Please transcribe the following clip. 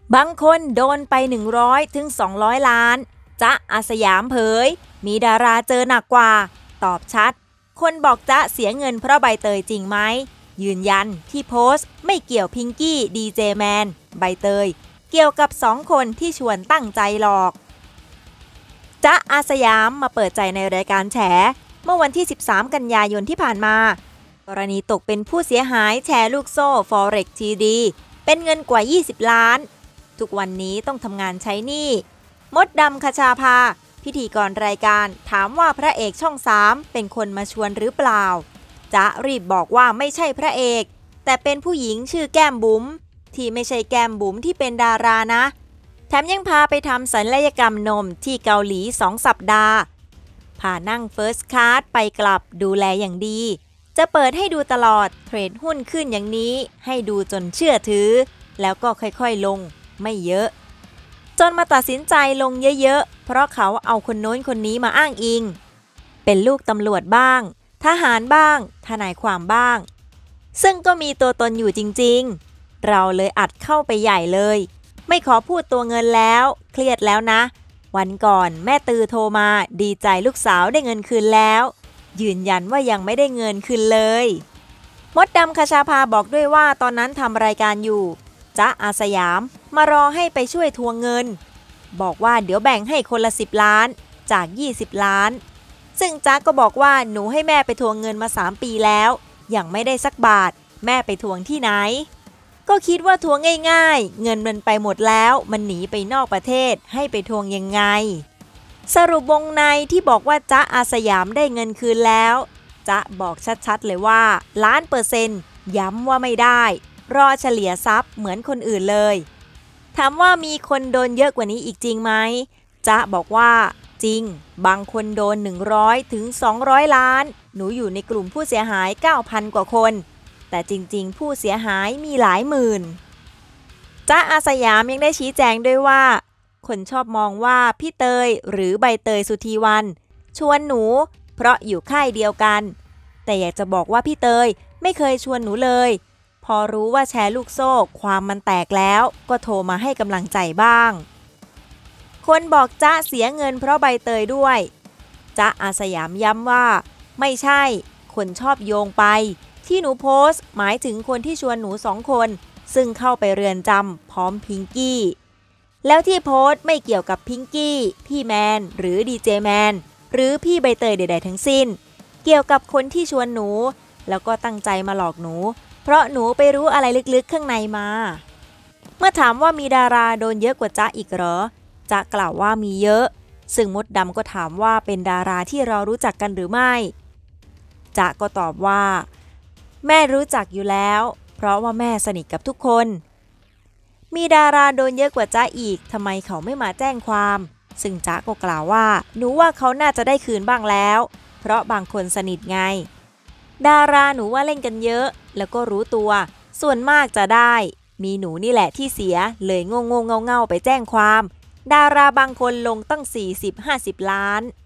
บางคนโดนไป100ถึง200ล้านจ๊ะอาสยามเผยมีดาราเจอหนักกว่าตอบชัดคนบอกจ๊ะเสียเงินเพราะใบเตยจริงไหมยืนยันที่โพสต์ไม่เกี่ยวพิงกี้ดีเจแมนใบเตยเกี่ยวกับ2คนที่ชวนตั้งใจหลอกจ๊ะอาสยามมาเปิดใจในรายการแฉเมื่อวันที่13กันยายนที่ผ่านมากรณีตกเป็นผู้เสียหายแชร์ลูกโซ่ Forex TD เป็นเงินกว่า20ล้านทุกวันนี้ต้องทำงานใช้หนี้มดดำคชาภาพิธีกรรายการถามว่าพระเอกช่อง3เป็นคนมาชวนหรือเปล่าจ๊ะรีบบอกว่าไม่ใช่พระเอกแต่เป็นผู้หญิงชื่อแก้มบุ๋มที่ไม่ใช่แก้มบุ๋มที่เป็นดารานะแถมยังพาไปทำศัลยกรรมนมที่เกาหลี2 สัปดาห์พานั่งเฟิร์สคลาสไปกลับดูแลอย่างดีจะเปิดให้ดูตลอดเทรดหุ้นขึ้นอย่างนี้ให้ดูจนเชื่อถือแล้วก็ค่อยๆลงไม่เยอะจนมาตัดสินใจลงเยอะๆเพราะเขาเอาคนโน้นคนนี้มาอ้างอิงเป็นลูกตำรวจบ้างทหารบ้างทนายความบ้างซึ่งก็มีตัวตนอยู่จริงๆเราเลยอัดเข้าไปใหญ่เลยไม่ขอพูดตัวเงินแล้วเครียดแล้วนะวันก่อนแม่ตือโทรมาดีใจลูกสาวได้เงินคืนแล้วยืนยันว่ายังไม่ได้เงินคืนเลยมดดำคชาภาบอกด้วยว่าตอนนั้นทำรายการอยู่จ๊ะอาสยามมารอให้ไปช่วยทวงเงินบอกว่าเดี๋ยวแบ่งให้คนละ10ล้านจาก20ล้านซึ่งจ๊ะก็บอกว่าหนูให้แม่ไปทวงเงินมา3 ปีแล้วยังไม่ได้สักบาทแม่ไปทวงที่ไหนก็คิดว่าทวงง่ายๆเงินมันไปหมดแล้วมันหนีไปนอกประเทศให้ไปทวงยังไงสรุปวงในที่บอกว่าจ๊ะอาสยามได้เงินคืนแล้วจ๊ะบอกชัดๆเลยว่า1,000,000%ย้ำว่าไม่ได้รอเฉลี่ยทรัพย์เหมือนคนอื่นเลยถามว่ามีคนโดนเยอะกว่านี้อีกจริงไหมจ๊ะบอกว่าจริงบางคนโดน100ถึง200ล้านหนูอยู่ในกลุ่มผู้เสียหาย 9,000 กว่าคนแต่จริงๆผู้เสียหายมีหลายหมื่นจ๊ะอาสยามยังได้ชี้แจงด้วยว่าคนชอบมองว่าพี่เตยหรือใบเตยสุธีวรรณชวนหนูเพราะอยู่ค่ายเดียวกันแต่อยากจะบอกว่าพี่เตยไม่เคยชวนหนูเลยพอรู้ว่าแชร์ลูกโซ่ความมันแตกแล้วก็โทรมาให้กำลังใจบ้างคนบอกจ๊ะเสียเงินเพราะใบเตยด้วยจ๊ะอาสยามย้ำว่าไม่ใช่คนชอบโยงไปที่หนูโพสต์หมายถึงคนที่ชวนหนู2 คนซึ่งเข้าไปเรือนจำพร้อมพิงกี้แล้วที่โพสต์ไม่เกี่ยวกับพิงกี้พี่แมนหรือดีเจแมนหรือพี่ใบเตยใดๆทั้งสิ้นเกี่ยวกับคนที่ชวนหนูแล้วก็ตั้งใจมาหลอกหนูเพราะหนูไปรู้อะไรลึกๆข้างในมาเมื่อถามว่ามีดาราโดนเยอะกว่าจ๊ะอีกเหรอจ๊ะกล่าวว่ามีเยอะซึ่งมดดำก็ถามว่าเป็นดาราที่เรารู้จักกันหรือไม่จ๊ะก็ตอบว่าแม่รู้จักอยู่แล้วเพราะว่าแม่สนิทกับทุกคนมีดาราโดนเยอะกว่าจ๊ะอีกทำไมเขาไม่มาแจ้งความซึ่งจ๊ะก็กล่าวว่าหนูว่าเขาน่าจะได้คืนบ้างแล้วเพราะบางคนสนิทไงดาราหนูว่าเล่นกันเยอะแล้วก็รู้ตัวส่วนมากจะได้มีหนูนี่แหละที่เสียเลยโง่ๆเง่าๆไปแจ้งความดาราบางคนลงตั้ง40-50ล้าน